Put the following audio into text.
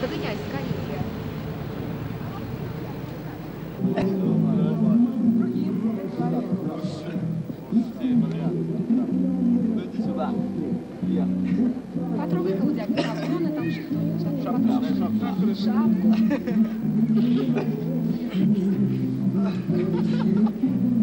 догоняй, скорее. Иди сюда. Попробуй взять микрофон, там что-нибудь. Шапку.